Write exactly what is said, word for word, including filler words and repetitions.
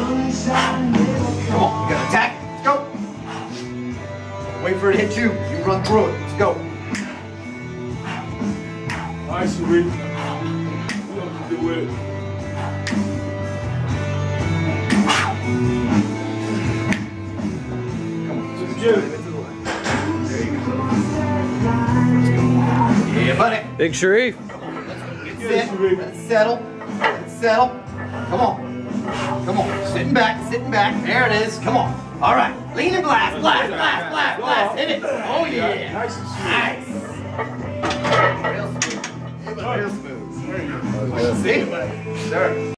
Come on, you gotta attack. Let's go. Wait for it to hit you. You run through it. Let's go. Nice, Sharif. You have to do it. Come on, Just get it. There you go. Yeah, buddy. Big Sharif. Get set. Let's settle. Let's settle. Come on. Come on. Sitting back, sitting back. There it is. Come on. All right. Lean and blast, blast, blast, blast, blast. Hit it. Oh, yeah. Nice and Nice. Real smooth. Real smooth. smooth. See? Sure.